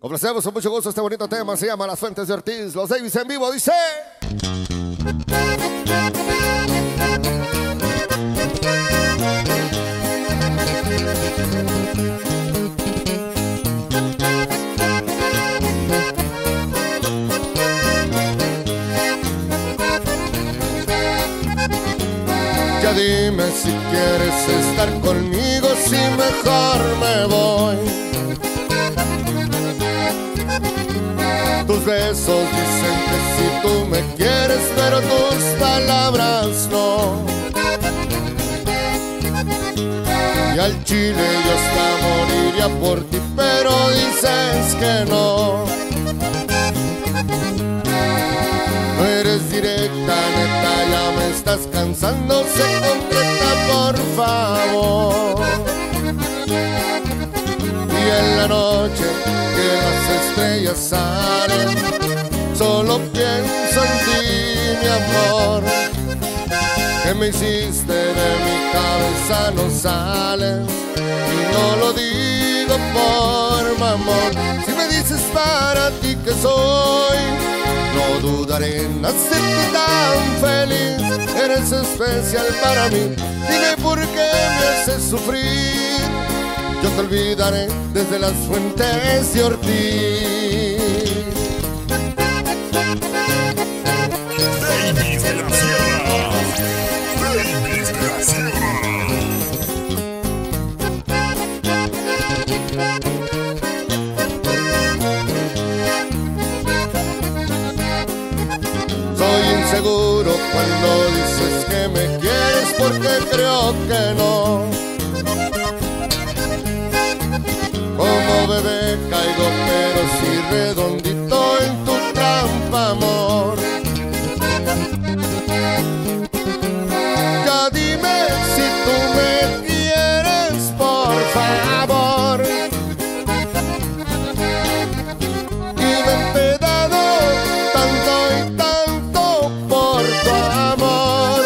Complacemos con mucho gusto este bonito tema, se llama Las Fuentes de Ortiz. Los Davis en vivo, dice. Ya dime si quieres estar conmigo, si mejor me voy. Tus besos dicen que si tú me quieres, pero tus palabras no. Y al chile yo hasta moriría por ti, pero dices que no. No eres directa, neta, ya me estás cansando, sé concreta, por favor. Y en la noche que las estrellas salen, solo pienso en ti, mi amor. Que me hiciste de mi cabeza no sales, y no lo digo por mamón. Si me dices para ti que soy, no dudaré en hacerte tan feliz. Eres especial para mí, dime por qué me haces sufrir. Yo te olvidaré desde las fuentes de Ortiz. Davis de la Sierra. Davis de la Sierra. Soy inseguro cuando dices que me quieres, porque creo que no. Como bebé caigo, pero sí redondito en tu trampa, amor. Ya dime si tú me quieres, por favor. Y me he empedado tanto y tanto por tu amor.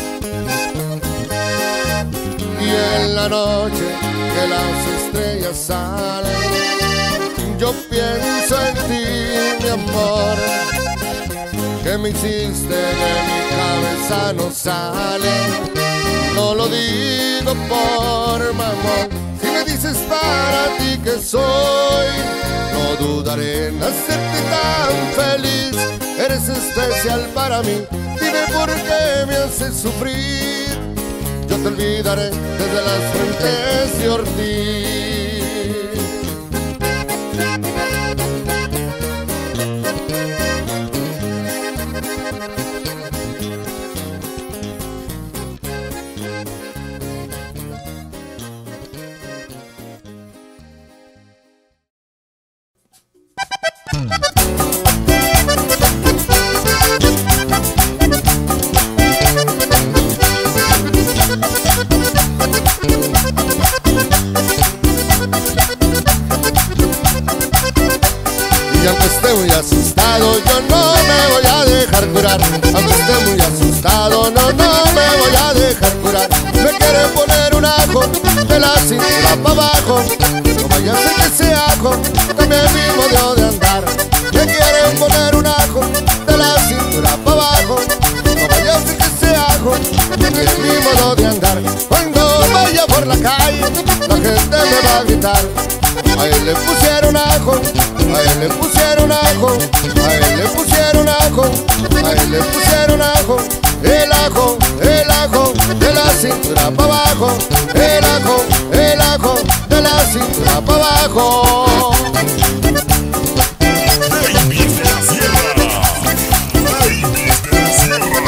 Y en la noche que las estrellas salen, yo pienso en ti, mi amor. Que me hiciste de mi cabeza no sale, no lo digo por mamón. Si me dices para ti que soy, no dudaré en hacerte tan feliz. Eres especial para mí, dime por qué me haces sufrir. Yo te olvidaré desde las fuentes de Ortiz. Y aunque esté muy asustado, yo no me voy a dejar curar. Aunque esté muy asustado, no me voy a dejar curar. Me quieren poner un ajo de la cintura para abajo. No vaya a ser que ese ajo cambie mi modo de andar. Me quieren poner un ajo de la cintura para abajo. No vaya a ser que ese ajo cambie mi modo de andar. Cuando vaya por la calle, la gente me va a gritar: a él le pusieron ajo, a él le pusieron ajo, a él le pusieron ajo, a él le pusieron ajo. El ajo de la cintura para abajo. El ajo de la cintura para abajo. Davis de la Sierra. Davis de la Sierra.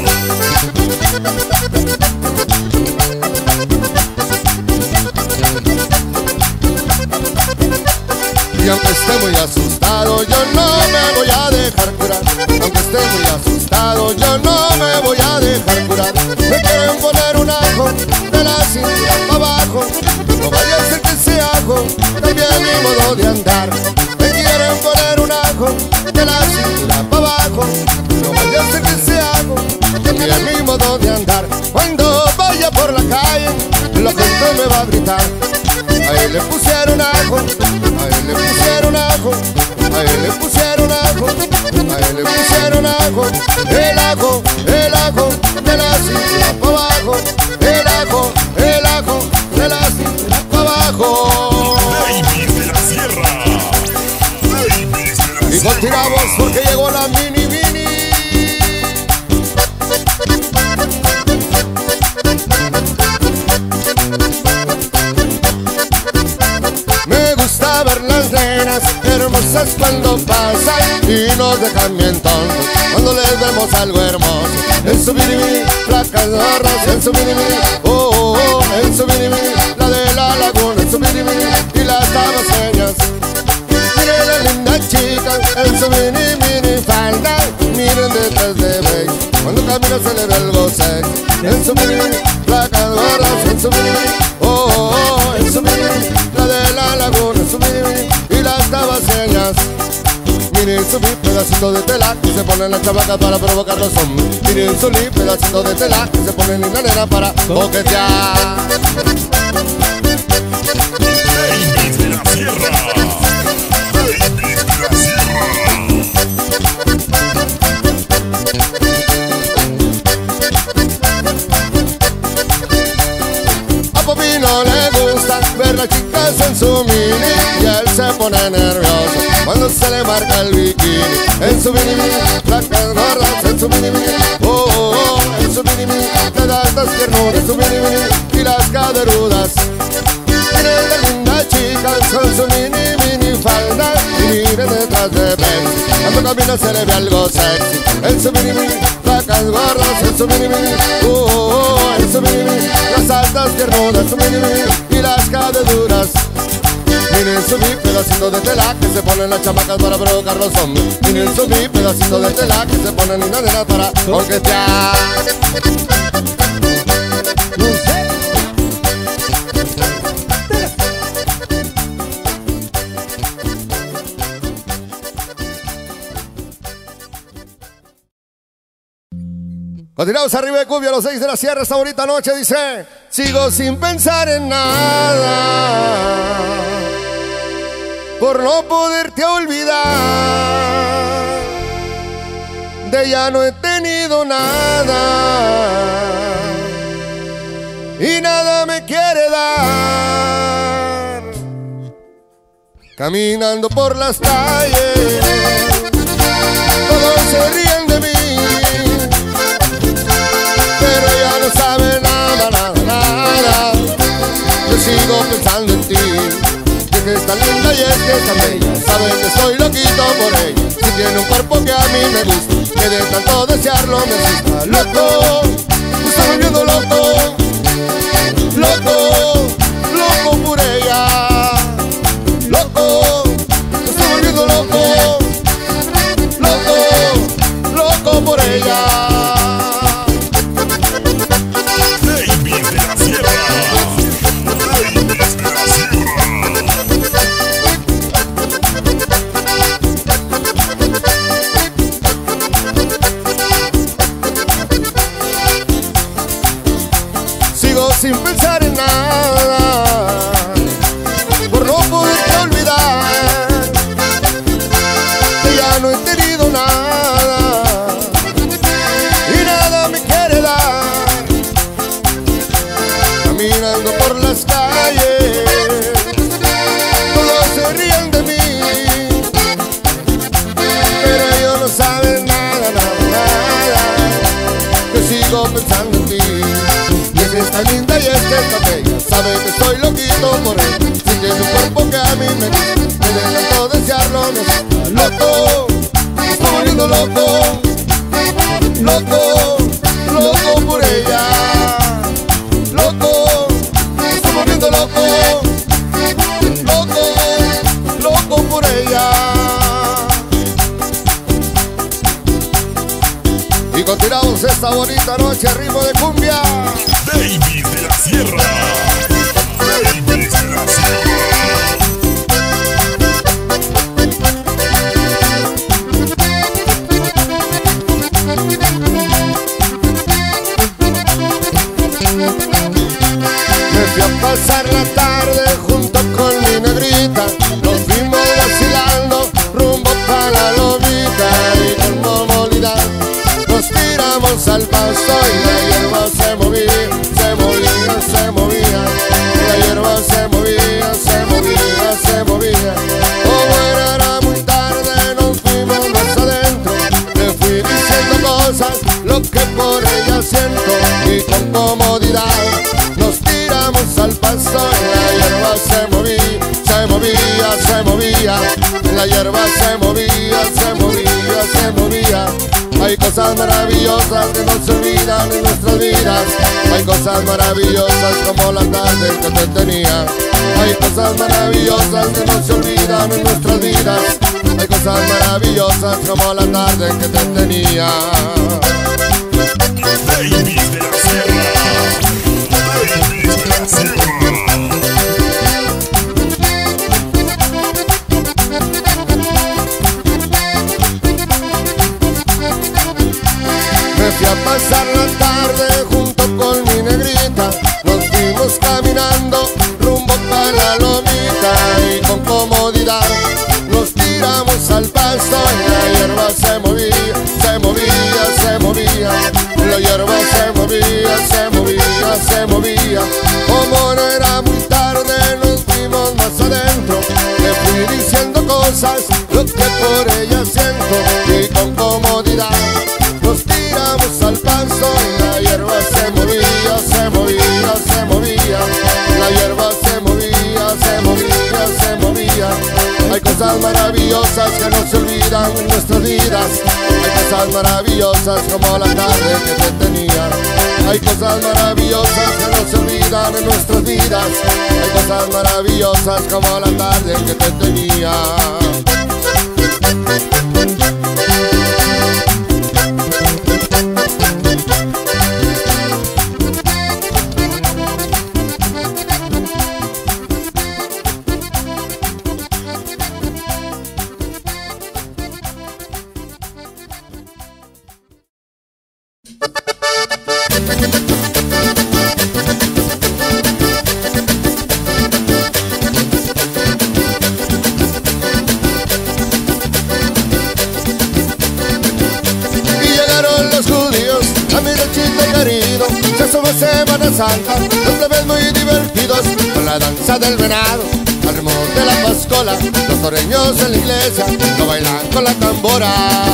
Y aunque esté muy asustado, yo no me voy a dejar curar. Aunque esté muy asustado, yo no me voy a dejar curar. Me quieren poner un ajo de la cintura para abajo. No vaya a ser que ese ajo cambie mi modo de andar. Me quieren poner un ajo de la cintura para abajo. No vaya a ser que ese ajo cambie mi modo de andar. Cuando vaya por la calle, la gente me va a gritar: a él le pusieron ajo, a él le pusieron ajo, el ajo de la cintura para abajo, el ajo de la cintura para abajo. Davis de la Sierra. Davis de la Y Sierra. continuamos porque llegó la mini mini. Me gusta ver las nenas hermosas cuando pasan y nos dejan bien tontos cuando les vemos algo hermoso. En su mini mini, flacas gorras, en su mini mini, oh, oh, oh, en su mini mini, la de la laguna, en su mini mini, y las tabaseñas. Miren la linda chica en su mini mini falda, miren detrás de beige, cuando camina se le ve algo sexy. En su mini mini, flacas gorras, en su mini mini, oh, oh, oh, en su mini mini, la de la laguna, en su mini mini, y las tabaseñas. Miren su pedacito de tela que se pone en la chavaca para provocar los hombres. Miren su pedacito de tela que se pone en la nena para coquetear. Davis de la Sierra. Davis de la Sierra. A Papi no le gusta ver las chicas en su mini y él se pone nervioso cuando se le marca el bikini. En su mini mini, flacas gordas, en su mini mini, oh, oh, oh, en su mini mini, le da estas piernudas, en su mini mini, y las caderudas. Miren la linda chica con su mini mini falda y miren detrás de Benz, cuando camina se le ve algo sexy. En su mini mini, flacas gordas, en su mini mini, oh, oh, oh, en su mini mini, las altas piernudas, su mini mini, y las caderudas. Miren su pedacito de tela que se ponen las chamacas para provocar los hombres. Miren su pedacito de tela que se ponen en la nena para coquetear. Continuamos arriba de cumbia a los 6 de la Sierra esta bonita noche. Dice: sigo sin pensar en nada por no poderte olvidar. De ella no he tenido nada y nada me quiere dar. Caminando por las calles todos se ríen de mí, pero ella no sabe nada, nada, nada. Yo sigo pensando en ti, que es tan linda y es que es tan bella. Sabe que estoy loquito por ella, si tiene un cuerpo que a mí me gusta, que de tanto desearlo me asusta. Loco, me estoy volviendo loco, loco, loco por ella. Loco, me estoy volviendo loco, loco, loco por ella. Davis de la Sierra. Davis de la Sierra. Sigo sin pensar en nada por no poderte olvidar. Ya no he tenido nada y nada me quiere dar. Caminando por las calles todos se ríen de mí, pero ellos no saben nada, nada, nada. Yo sigo pensando en ti, y es que está linda y es que está bella. Sabe que estoy loquito por ella, si tiene un cuerpo que a mí me gusta, que de tanto desearlo me asusta. Loco, me estoy volviendo loco, loco, loco por ella. Loco, me estoy volviendo loco, loco, loco por ella. Y continuamos esta bonita noche a ritmo de cumbia. Davis de la Sierra. Davis de la Sierra. Me fui a pasar la tarde junto con mi negrita, nos fuimos vacilando rumbo para la lomita y con molida al pasto y la hierba se movía, se movía, se movía. La hierba se movía, se movía, se movía. Como era muy tarde, nos fuimos más adentro. Le fui diciendo cosas, lo que por ella siento. Y con comodidad nos tiramos al pasto y la hierba se movía, se movía, se movía. La hierba se movía, se movía, se movía. Hay cosas maravillosas que no se olvidan en nuestras vidas. Hay cosas maravillosas como la tarde que te tenía. Hay cosas maravillosas que no se olvidan en nuestras vidas. Hay cosas maravillosas como la tarde que te tenía. Babies de la sierra. Babies de la sierra. Me fui a pasar la tarde junto con mi negrita. Nos fuimos caminando rumbo para la lomita. Y con comodidad nos tiramos al pasto y la hierba se movía, se movía, se movía. La hierba se movía, se movía, se movía. Como no era muy tarde, nos fuimos más adentro. Le fui diciendo cosas, lo que por ella siento. Y con comodidad nos tiramos al pasto y la hierba se movía, se movía, se movía. La hierba se movía, se movía, se movía. Hay cosas maravillosas que no se olvidan en nuestras vidas. Hay cosas maravillosas como la tarde que te tenía. Hay cosas maravillosas que no se olvidan en nuestras vidas. Hay cosas maravillosas como la tarde que te tenía. Semana Santa, los plebes muy divertidos con la danza del venado, al ritmo de la pascola, los toreños en la iglesia lo bailan con la tambora.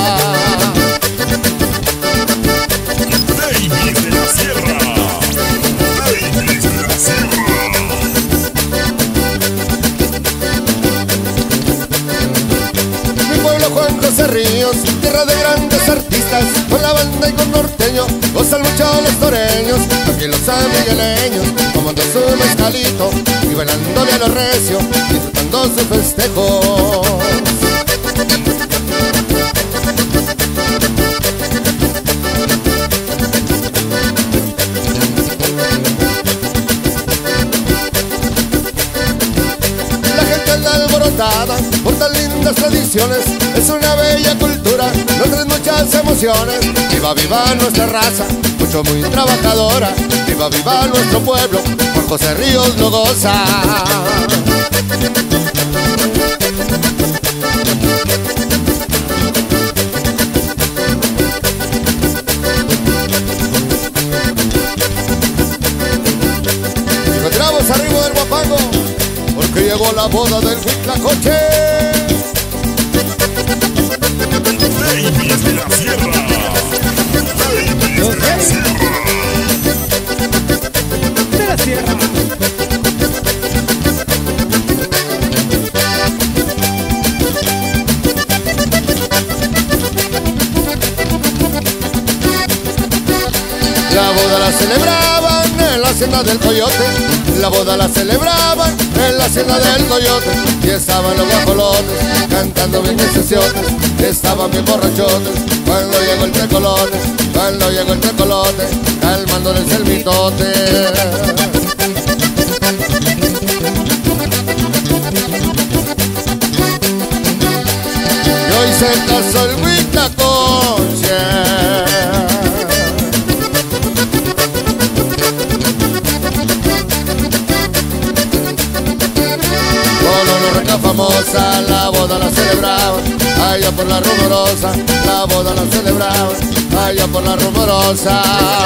Babies de la sierra. Babies de la sierra. Mi pueblo Juan José Ríos, tierra de grandes artistas, con la banda y con norteño, gozan mucho los toreños, aquí los amigueleños, tomando su mezcalito y bailándole a lo recio, disfrutando sus festejos. La gente anda alborotada por tan lindas tradiciones, es una bella cultura, nos trae muchas emociones. Viva, viva nuestra raza, mucho muy trabajadora. Viva, viva nuestro pueblo, Juan José Ríos lo goza. Y encontramos arriba del Guapango, porque llegó la boda del Huitlacoche. Babies de la sierra. Babies de la sierra. De la sierra. La boda la celebraban en la hacienda del Coyote. La boda la celebraban en la hacienda del Coyote. Y estaban los guajolotes cantando bien necesiones. Estaban bien borrachotes cuando llegó el tecolote. Cuando llegó el tecolote, calmándoles el mitote. Y hoy se casó el Huitlacoche. Famosa, la boda la celebraban allá por la Rumorosa, la boda la celebraban, allá por la Rumorosa.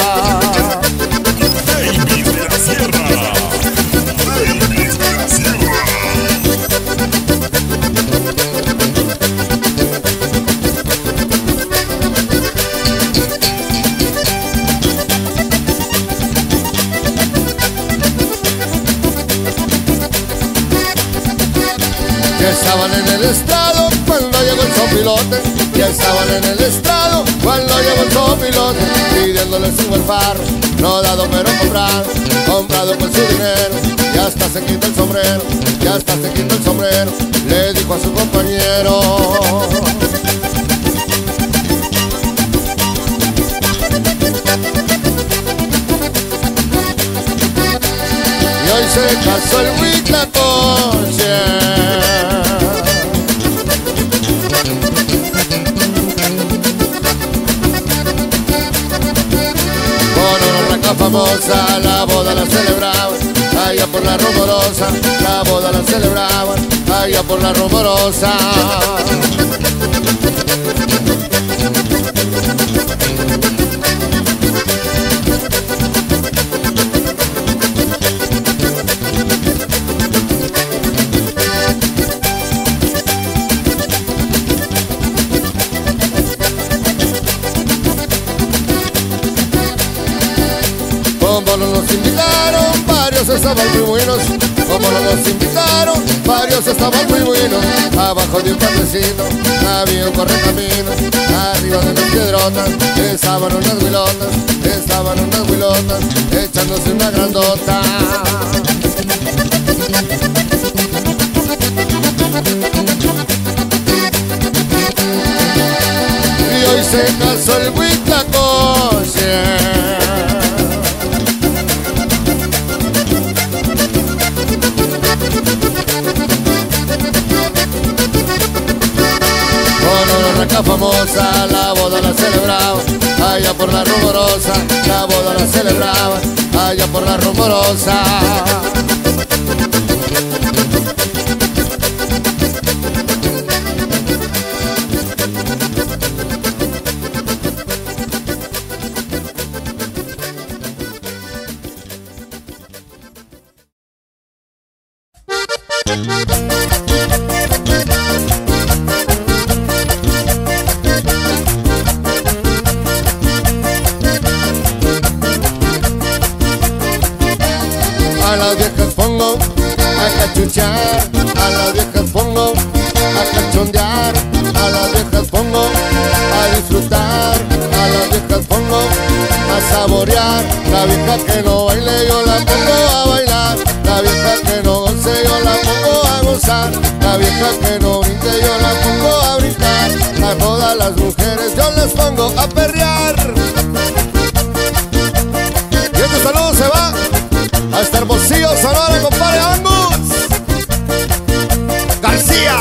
Davis de la Sierra. Davis de la Sierra. Ya estaban en el estrado cuando llegó el sopilote. Ya estaban en el estrado cuando llegó el sopilote, pidiéndole su farro, no dado pero comprado, comprado con su dinero. Ya hasta se quita el sombrero, ya hasta se quita el sombrero, le dijo a su compañero. Y hoy se casó el Huitlacoche con una raca famosa, la boda la celebraban, allá por la Rumorosa, la boda la celebraban, allá por la Rumorosa. Como no nos invitaron, varios estaban muy buenos. Como no nos invitaron, varios estaban muy buenos. Abajo de un puentecito había un correcamino, arriba de unas piedrotas estaban unas huilotas, echándose una grandota. Y hoy se casó el Huitlacoche con una raca famosa, la boda la celebraban, allá por la Rumorosa, la boda la celebraban, allá por la Rumorosa. A las viejas pongo a cachuchar, a las viejas pongo a cachondear, a las viejas pongo a disfrutar, a las viejas pongo a saborear. La vieja que no baile yo la pongo a bailar, la vieja que no goce yo la pongo a gozar, la vieja que no brinque yo la pongo a brincar. A todas las mujeres yo las pongo a perrear. Y este saludo se va hasta Hermosillo, Sonora, compadre Angus García.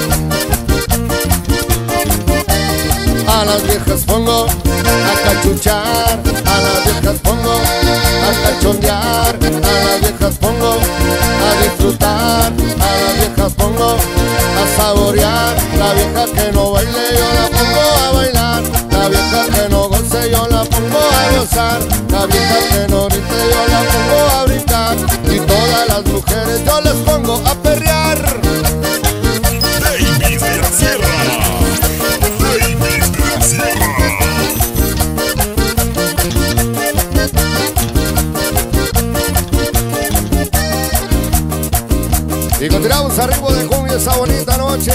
A las viejas pongo a cachuchar, a las viejas pongo a cachondear, a las viejas pongo a disfrutar, a las viejas pongo a saborear. La vieja que no baile yo la pongo a bailar, la vieja que no goce yo la pongo a gozar, la vieja que no grite yo la pongo a brincar. Y todas las mujeres yo les pongo a perrear. Davis de la Sierra. Davis de la Sierra. Y continuamos a ritmo de cumbia esa bonita noche.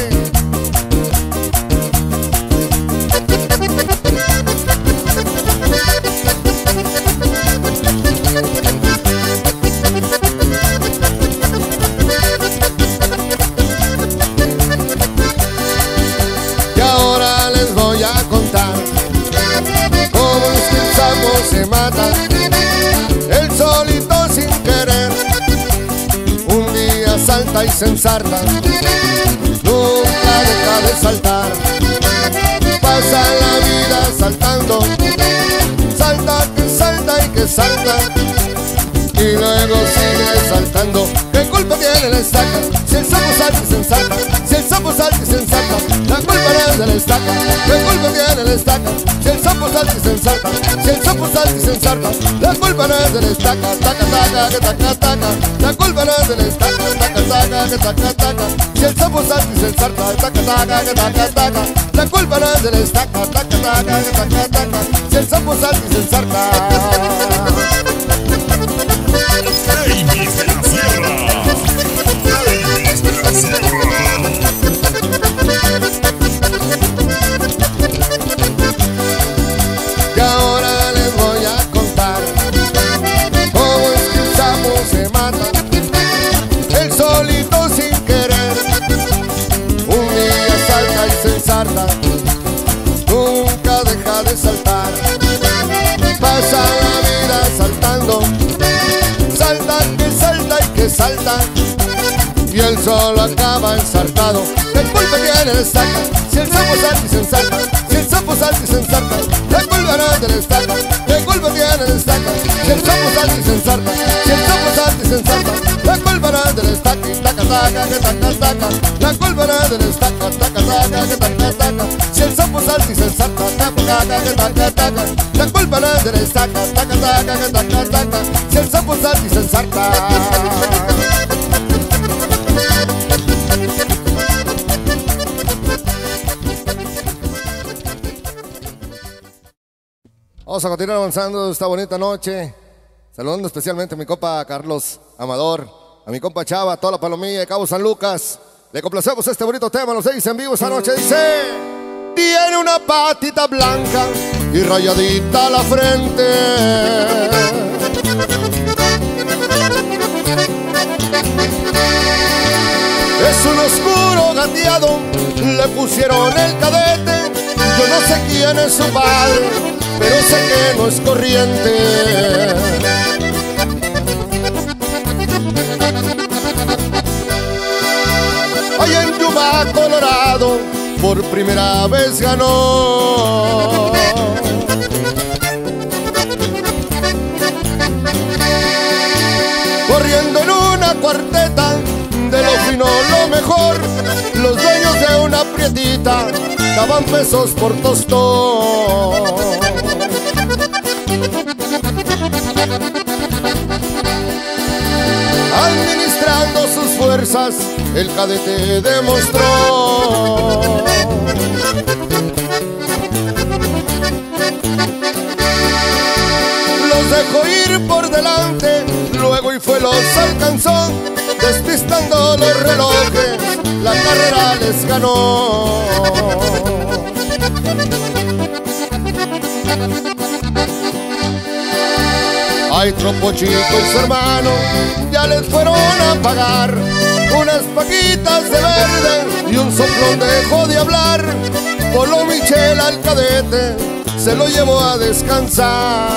Y ahora les voy a contar cómo es que el sapo se mata, él solito sin querer. Un día salta y se ensarta, nunca deja de saltar. Pasa la vida saltando, salta y que salta, y luego sigue saltando. ¿Qué culpa tiene la estaca? Si el sapo salta y se ensarta, si el sapo salta y se ensarta, la culpa no es del estaca, ¿qué culpa tiene el estaca? Si el sapo salta y se ensarta, si el sapo salta y se ensarta, la culpa no es del estaca, taca, taca, que taca, taca. La culpa no es del estaca, taca, taca, que taca, taca. Si el sapo salta y se ensarta, taca, taca, que taca, taca. La culpa no es del estaca, taca, taca, que taca, taca. Si el sapo salta y se ensarta. Babies de la Sierra. Babies de la Sierra. Y ahora les voy a contar cómo es que el sapo se mata, él solito sin querer. Un día salta y se ensarta, nunca deja de saltar. Pasa la vida saltando, salta y que salta, y él solo acaba ensartado. ¿Qué culpa tiene el estaca? Si el sapo salta y se ensarta, si el sapo salta y se ensarta, la culpa no es del estaca. ¿Qué culpa tiene el estaca? Si el sapo salta y se ensarta, si el sapo salta y se ensarta, la culpa no es del estaca. Taca, taca, que taca, taca. La culpa no es del estaca, taca, taca, que taca, taca. Si el sapo salta y se ensarta, taca, taca, que taca, taca. La culpa no es del estaca, taca, taca, que taca, taca. Si el sapo salta y se ensarta. Vamos a continuar avanzando esta bonita noche, saludando especialmente a mi compa Carlos Amador, a mi compa Chava, a toda la palomilla de Cabo San Lucas. Le complacemos este bonito tema, los 6 en vivo esta noche. Dice: tiene una patita blanca y rayadita la frente, es un oscuro gateado, le pusieron el cadete. Yo no sé quién es su padre, pero sé que no es corriente. Allá en Yuma, Colorado, por primera vez ganó. Corriendo en una cuarteta, de lo fino lo mejor, los dueños de una prietita daban pesos por tostón. Administrando sus fuerzas, el cadete demostró los dejó ir por delante, luego y fue los alcanzó, despistando los relojes, la carrera les ganó. Ay, Tropo Chico y su hermano ya les fueron a pagar unas paquitas de verde y un soplón dejó de hablar. Polo Michel al cadete se lo llevó a descansar.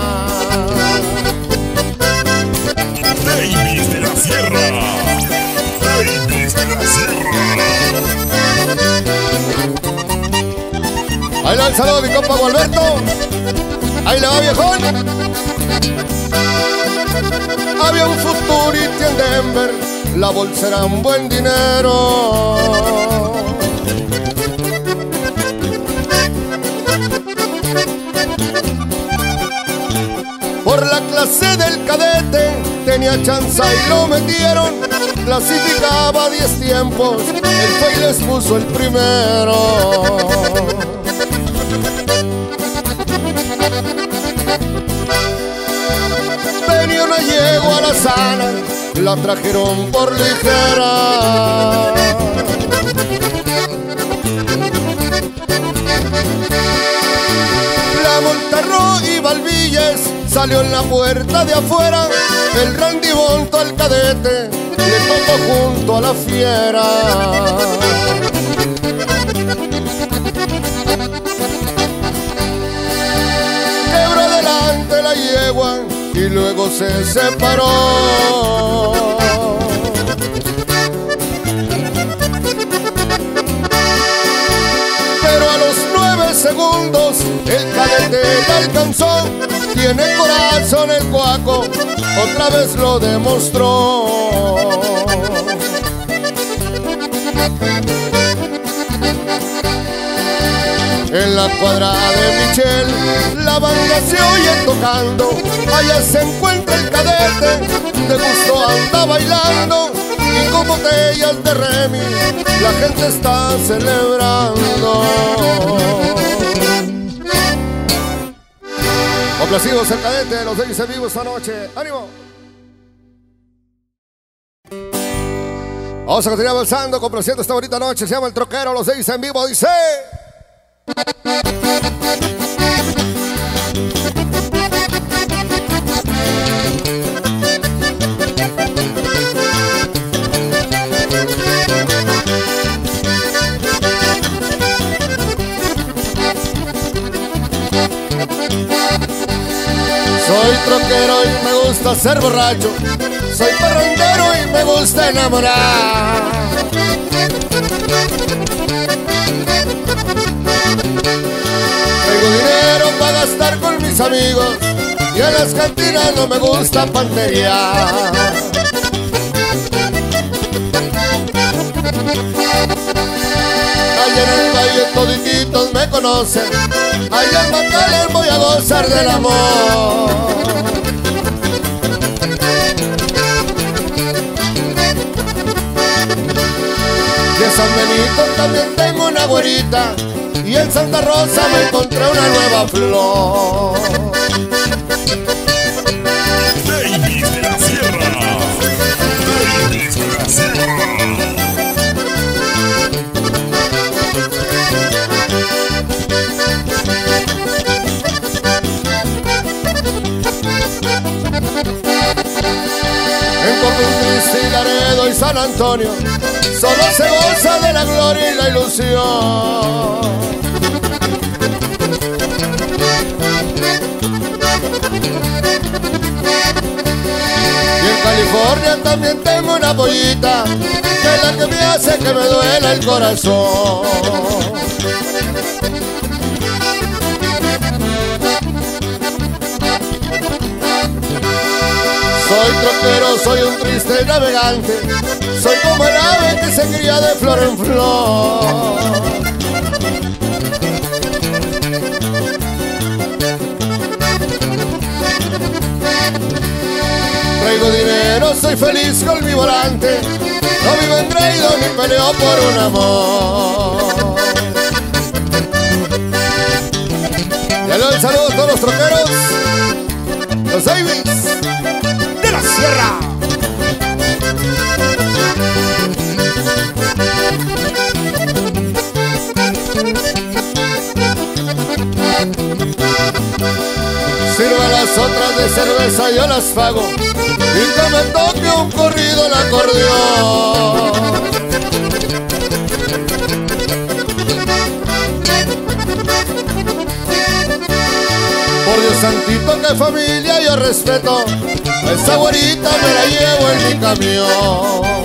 Babies de la Sierra. Babies de la Sierra. Ahí le va el saludo a mi compa Gualberto. Ahí le va, viejón. Había un Futurity en Denver, la bolsa era un buen dinero. Por la clase del cadete tenía chanza y lo metieron. Clasificaba 10 tiempos, él fue y les puso el primero. Tenía una yegua la sana, la trajeron por ligera. La Montarro y Balvilles salió en la puerta de afuera. El Randy montó al cadete, le tocó junto a la fiera. Quebró adelante la yegua y luego se separó. Pero a los 9 segundos el cadete la alcanzó. Tiene corazón el cuaco, otra vez lo demostró. En la cuadra de Michelle la banda se oye tocando, allá se encuentra el cadete, de gusto anda bailando y con botellas de Remy la gente está celebrando. Complacidos el cadete, los Davis en vivo esta noche. ¡Ánimo! Vamos a continuar avanzando, complaciendo esta bonita noche. Se llama El Troquero, los Davis en vivo, dice... Soy troquero y me gusta ser borracho, soy parrandero y me gusta enamorar. Tengo dinero para gastar con mis amigos y en las cantinas no me gusta panterear. Allá en el valle todititos me conocen, allá en Macalén voy a gozar del amor. Y en San Benito también tengo una güerita, y en Santa Rosa me encontré una nueva flor. Davis de la Sierra. Davis de la Sierra. En Corpus y Laredo y San Antonio solo se goza de la gloria y la ilusión. Y en California también tengo una pollita, que es la que me hace que me duela el corazón. Soy troquero, soy un triste navegante, soy como el ave que se cría de flor en flor. Traigo dinero, soy feliz con mi volante, no vivo engreído ni peleo por un amor. Ya le doy saludos a todos los troqueros, los Davis de la Sierra. Sirva las otras de cerveza, yo las pago, y que me toque un corrido el acordeón. Por Dios santito, que familia yo respeto, esa güerita me la llevo en mi camión.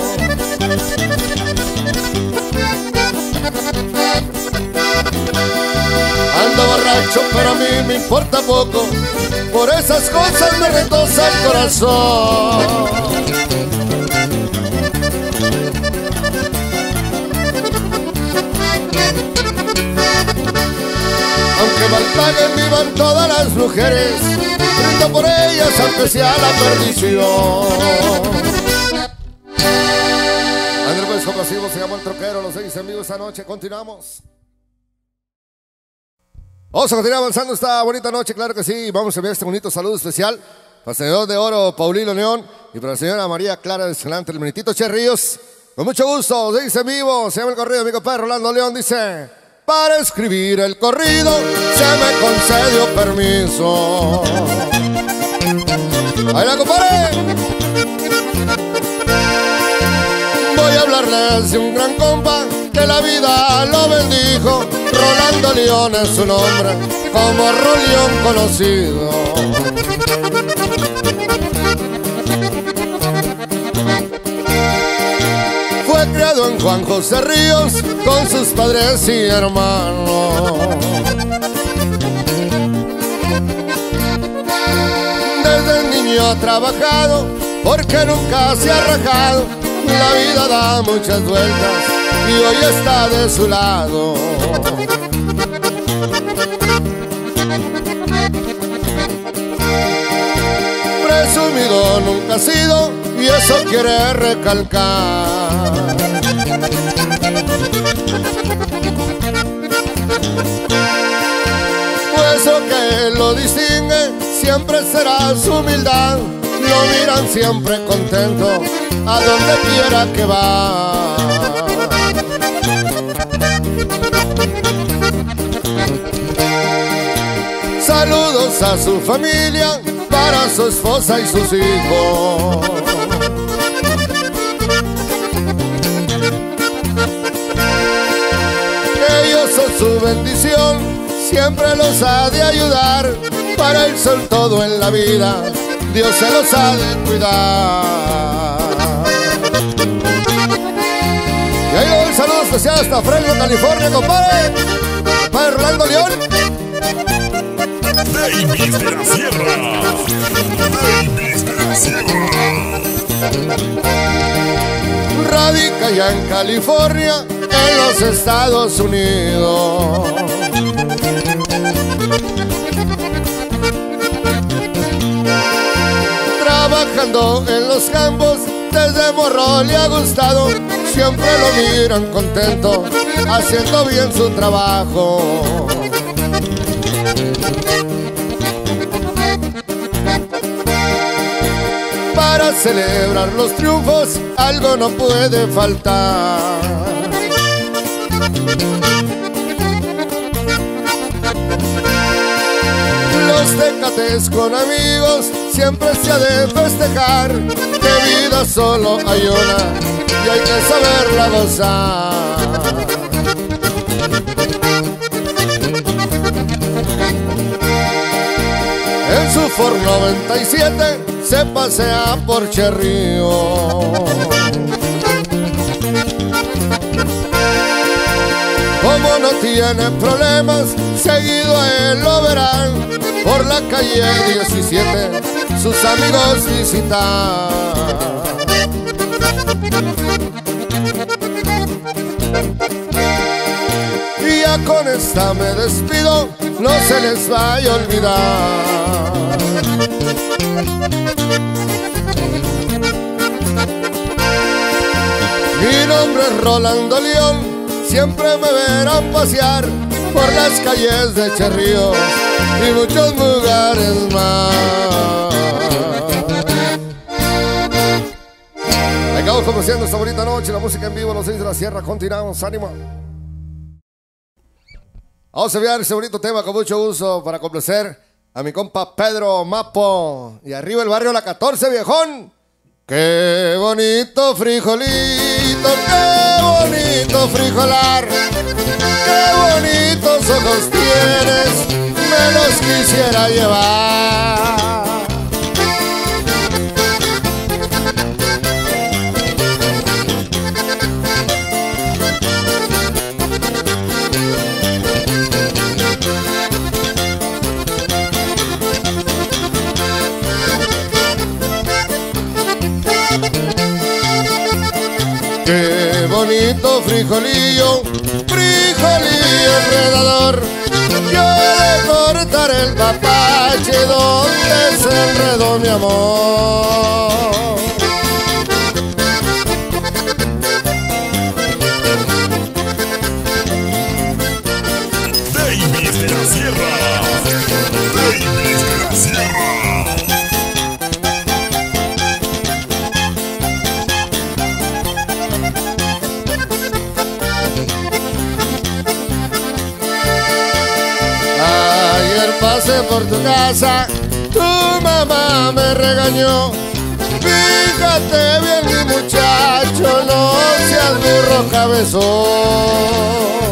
Ando borracho, pero a mí me importa poco, por esas cosas me retosa el corazón. Aunque mal paguen vivan todas las mujeres, brindo por ellas aunque sea la perdición. Andrés, pues compasivo, se llama El Troquero, los Davis en vivo esta noche. Continuamos. Vamos a continuar avanzando esta bonita noche, claro que sí. Vamos a enviar este bonito saludo especial para el señor de oro Paulino León y para la señora María Clara de Escalante, el Benitito Che Ríos. Con mucho gusto, los Davis en vivo, se llama El Corrido, mi compadre Rolando León dice: para escribir el corrido se me concedió permiso. ¡Ahí la compadre! Voy a hablarles de un gran compa que la vida lo bendijo. Rolando León es su nombre, como Rolión conocido. Fue criado en Juan José Ríos con sus padres y hermanos. Desde niño ha trabajado porque nunca se ha rajado. La vida da muchas vueltas y hoy está de su lado. Presumido nunca ha sido y eso quiere recalcar. Pues lo que lo distingue siempre será su humildad. Lo miran siempre contento a donde quiera que va. Saludos a su familia, para su esposa y sus hijos. Ellos son su bendición, siempre los ha de ayudar. Para el sol todo en la vida, Dios se los ha de cuidar. Y ahí le doy un saludo especial hasta Fresno, California, compadre. Compadre Rolando León. Davis de la Sierra. Davis de la Sierra. Radica ya en California, en los Estados Unidos. Trabajando en los campos, desde morro le ha gustado. Siempre lo miran contento, haciendo bien su trabajo. Para celebrar los triunfos, algo no puede faltar. Los tecates con amigos siempre se ha de festejar. Que vida solo hay una y hay que saberla gozar. En su Ford 97 se pasea por Cherrío. Como no tiene problemas, seguido a él lo verán. Por la calle 17 sus amigos visitan. Y ya con esta me despido, no se les vaya a olvidar. Mi nombre es Rolando León, siempre me verán pasear por las calles de Cherríos y muchos lugares más. Acabamos conociendo esta bonita noche, la música en vivo, los 6 de la Sierra. Continuamos, ánimo. Vamos a enviar ese bonito tema con mucho gusto para complacer a mi compa Pedro Mapo. Y arriba el barrio La 14, viejón. Qué bonito frijolito, qué bonito frijolar. Qué bonitos ojos tienes, me los quisiera llevar. Qué bonito frijolillo, frijolillo enredador. Yo de cortar el papache donde se enredó mi amor. Davis de la Sierra. Davis de la Sierra. Pasé por tu casa, tu mamá me regañó. Fíjate bien mi muchacho, no seas burro cabezón.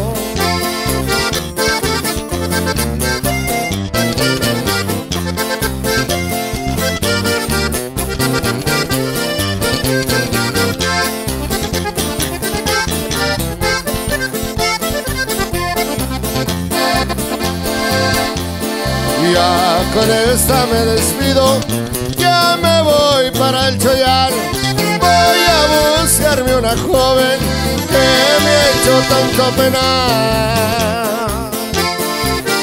Ya con esta me despido, ya me voy para el Choyal. Voy a buscarme una joven que me ha hecho tanto penar.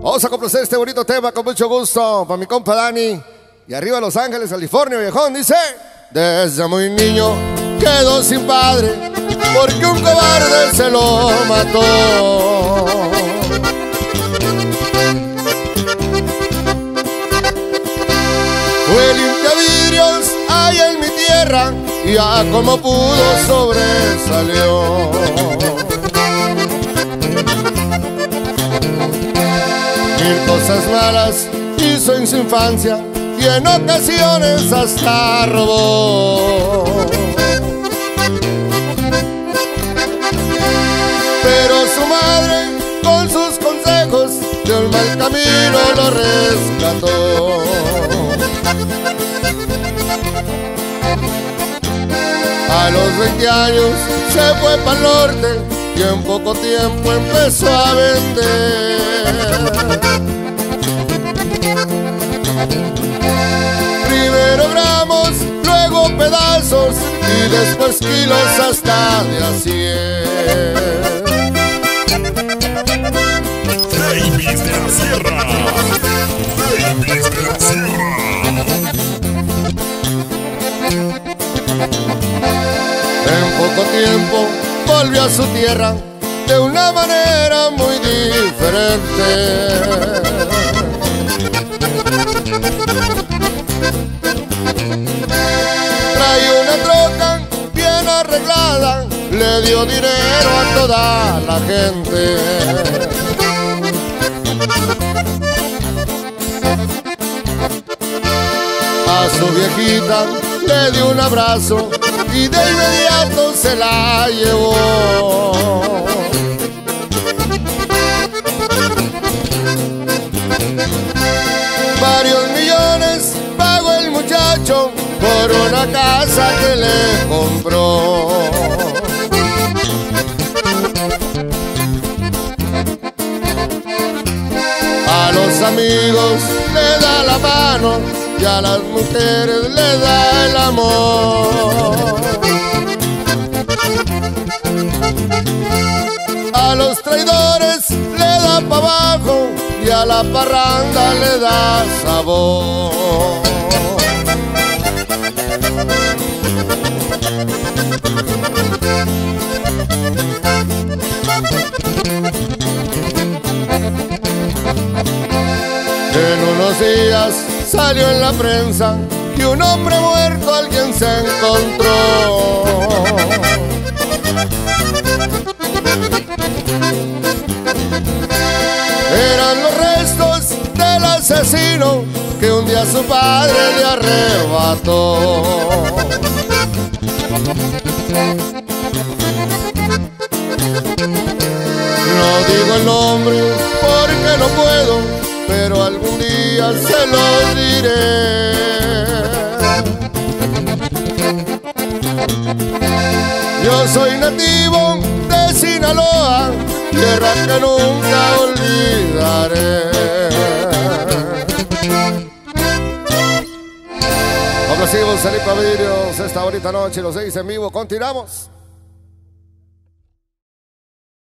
Vamos a complacer este bonito tema con mucho gusto para mi compa Dani. Y arriba Los Ángeles, California, viejón, dice: desde muy niño quedó sin padre porque un cobarde se lo mató. Fue limpiavidrios allá en mi tierra y ya como pudo sobresalió. Mil cosas malas hizo en su infancia y en ocasiones hasta robó. Pero su madre con sus consejos de un mal camino lo rescató. A los 20 años se fue para el norte y en poco tiempo empezó a vender. Primero gramos, luego pedazos y después kilos hasta de a 100. Davis de la Sierra. Davis de la Sierra. En poco tiempo volvió a su tierra de una manera muy diferente. Trae una troca bien arreglada, le dio dinero a toda la gente. A su viejita le dio un abrazo y de inmediato se la llevó. Varios millones pagó el muchacho por una casa que le compró. A los amigos le da la mano y a las mujeres le da el amor. A los traidores le da pa' abajo y a la parranda le da sabor. En unos días salió en la prensa que un hombre muerto alguien se encontró. Eran los restos del asesino que un día su padre le arrebató. No digo el nombre porque no puedo, pero algún día se lo diré. Yo soy nativo de Sinaloa, tierra que nunca olvidaré. Complacimos, Limpiavidrios esta bonita noche, los 6 en vivo, continuamos.